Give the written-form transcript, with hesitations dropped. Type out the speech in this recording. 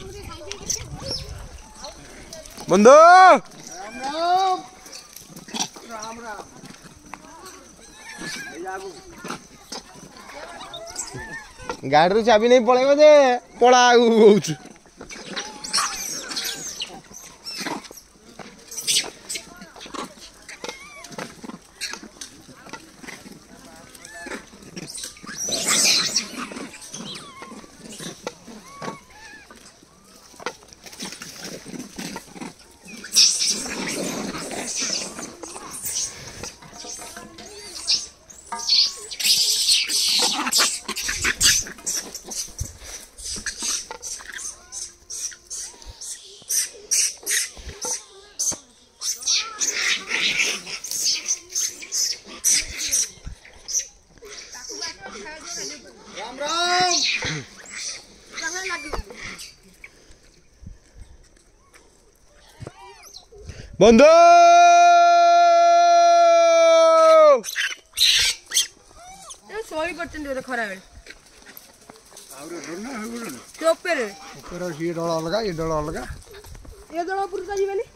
बंदो राम राम गाड़ी चाबी नहीं पड़े जे पड़ा होउछु राम राम बंदो सोई पड़ते खरा बेल आउरे डरना है गुरु चोपेर ऊपर ये डोला लगा ये डोला लगा ये दड़ा पुरता जीवनी